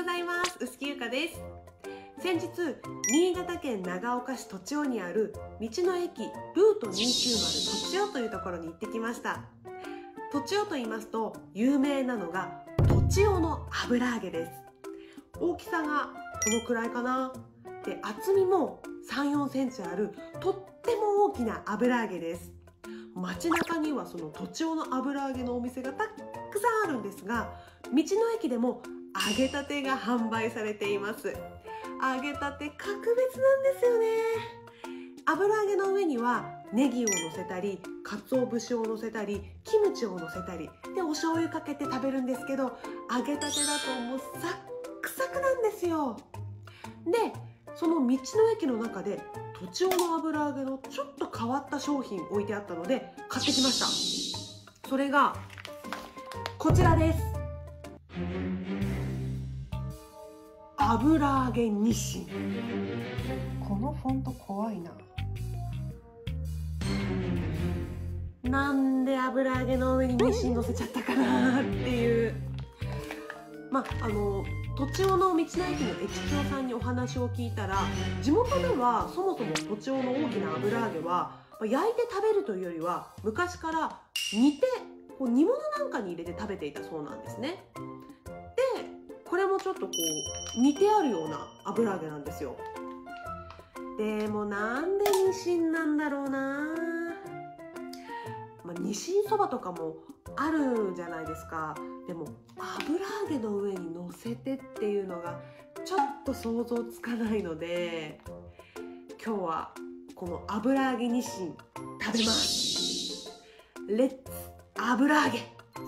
ございます。臼木優香です。先日、新潟県長岡市栃尾にある道の駅ルート290栃尾というところに行ってきました。栃尾と言いますと有名なのが栃尾の油揚げです。大きさがこのくらいかな。で、厚みも3、4センチあるとっても大きな油揚げです。街中にはその栃尾の油揚げのお店がたくさんあるんですが、道の駅でも揚げたてが販売されています。揚げたて格別なんですよね。油揚げの上にはネギを乗せたり、鰹節を乗せたり、キムチを乗せたりでお醤油かけて食べるんですけど、揚げたてだともうサックサクなんですよ。で、その道の駅の中で栃尾の油揚げのちょっと変わった商品置いてあったので買ってきました。それがこちらです。油揚げニシン。このフォント怖いな。なんで油揚げの上にニシン乗せちゃったかなっていう。栃尾の道の駅の駅長さんにお話を聞いたら、地元ではそもそも栃尾の大きな油揚げは焼いて食べるというよりは昔から煮て煮物なんかに入れて食べていたそうなんですね。で、これもちょっと煮てあるような油揚げなんですよ。でもなんでニシンなんだろうな。ニシンそばとかもあるじゃないですか。でも油揚げの上に乗せてっていうのがちょっと想像つかないので、今日はこの油揚げニシン食べます。レッツ油揚げ。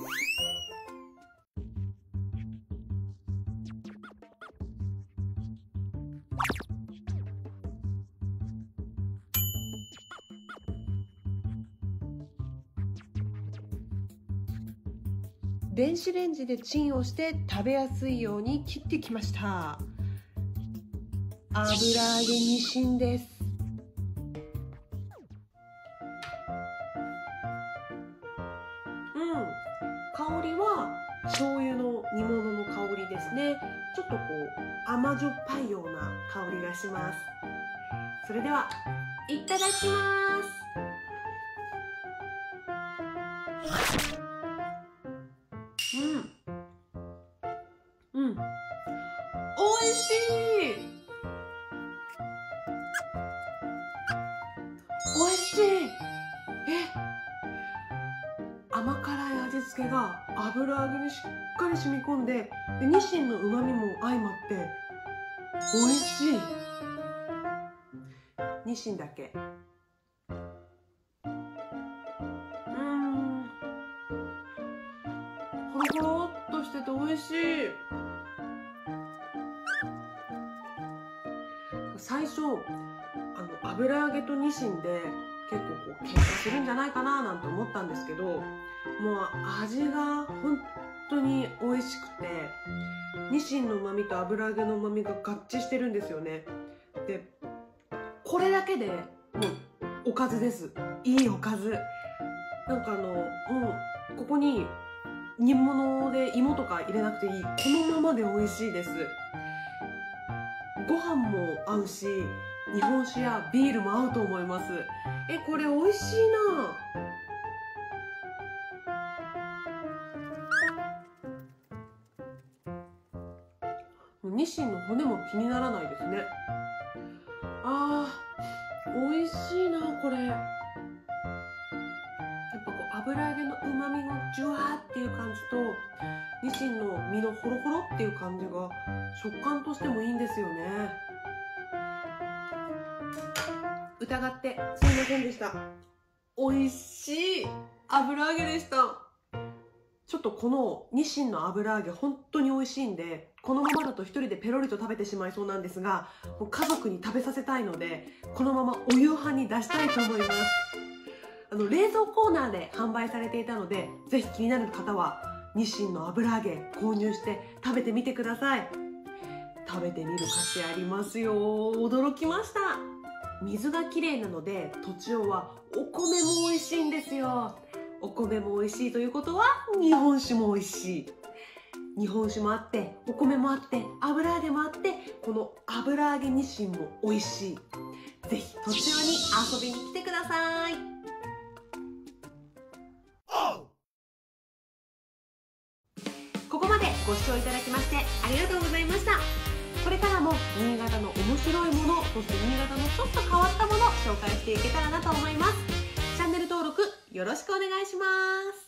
電子レンジでチンをして食べやすいように切ってきました。油揚げニシンです。香りは醤油の煮物の香りですね。ちょっと甘じょっぱいような香りがします。それではいただきます。おいしい。おいしい。甘辛い味付けが油揚げにしっかり染み込んで、ニシンの旨味も相まっておいしい。ニシンだけ。ホロホロっとしてておいしい。最初油揚げとニシンで結構喧嘩するんじゃないかななんて思ったんですけど、もう味が本当に美味しくて、ニシンの旨味と油揚げの旨味が合致してるんですよね。で、これだけでもうおかずです。いいおかず。なんかここに煮物で芋とか入れなくていい、このままで美味しいです。ご飯も合うし、日本酒やビールも合うと思います。これ美味しいな。ニシンの骨も気にならないですね。美味しいなこれ。やっぱ油揚げの旨味のジュワーっていう感じと、ニシンの身のホロホロっていう感じが食感としてもいいんですよね。疑ってすいませんでした。美味しい油揚げでした。ちょっとこのニシンの油揚げ本当に美味しいんで、このままだと一人でペロリと食べてしまいそうなんですが、もう家族に食べさせたいので、このままお夕飯に出したいと思います。冷蔵コーナーで販売されていたので、ぜひ気になる方はニシンの油揚げ購入して食べてみてください。食べてみる価値ありますよ。驚きました。水がきれいなので栃尾はお米も美味しいんですよ。お米も美味しいということは日本酒も美味しい。 日本酒もあって、お米もあって、油揚げもあって、この油揚げニシンも美味しい。ぜひ栃尾に遊びに来てください。ここまでご視聴いただきましてありがとうございました。これからも新潟の面白いもの、そして新潟のちょっと変わったものを紹介していけたらなと思います。チャンネル登録よろしくお願いします。